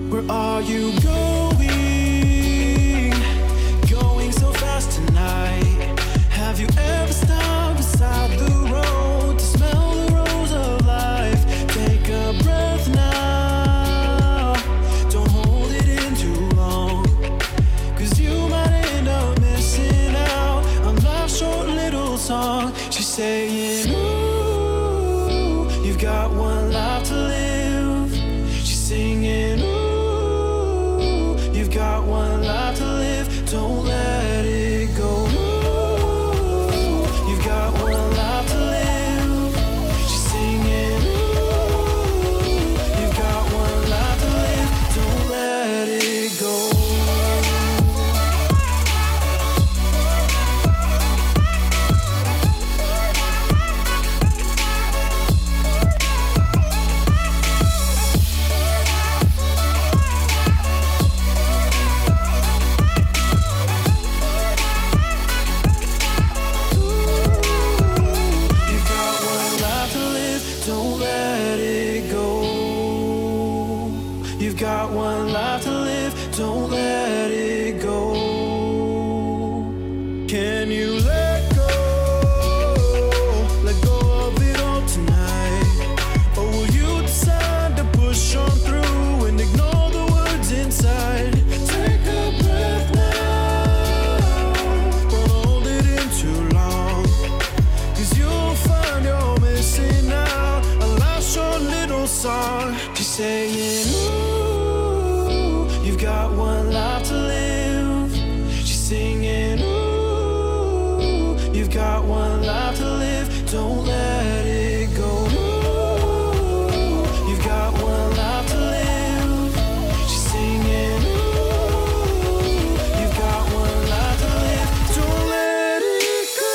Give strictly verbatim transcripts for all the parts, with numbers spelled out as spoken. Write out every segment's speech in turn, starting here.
Where are you going? Going so fast tonight. Have you ever stopped beside the road to smell the rose of life? Take a breath now. Don't hold it in too long, 'cause you might end up missing out on life's short little song. She's saying, ooh, you've got one life to live. She's singing, ooh, you've got one life to live. Don't let it go. Ooh, you've got one life to live. She's singing, ooh, you've got one life to live. Don't let it go. Got one life to live, don't let it go. Can you let go, let go of it all tonight? Or will you decide to push on through and ignore the words inside? Take a breath now, don't hold it in too long, 'cause you'll find you're missing out a last short little song. She's saying, you've got one life to live. She's singing, ooh, you've got one life to live. Don't let it go. Ooh, you've got one life to live. She's singing, ooh, you've got one life to live. Don't let it go.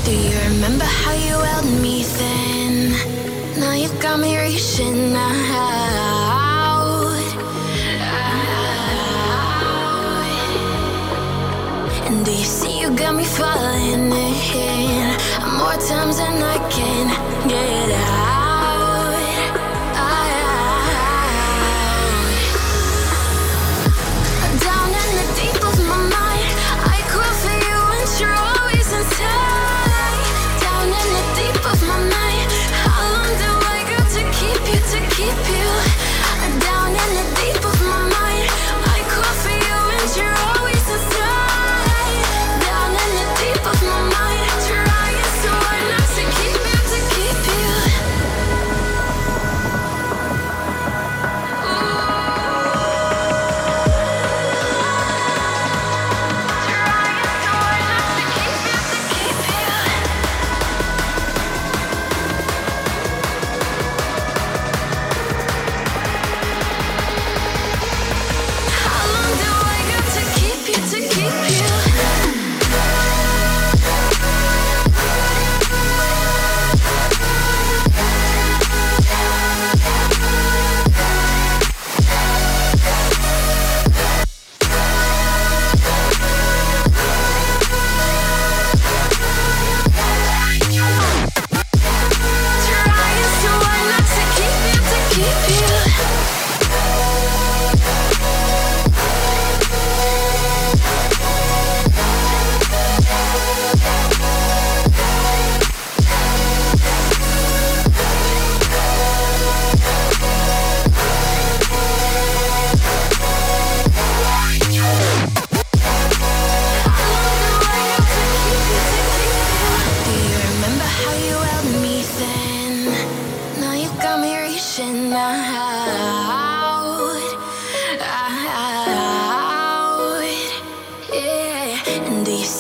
Do you remember how you held me then? Now you got me reaching out, out. And do you see you got me falling in more times than I can get out?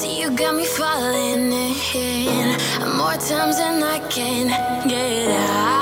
More times than I can get out.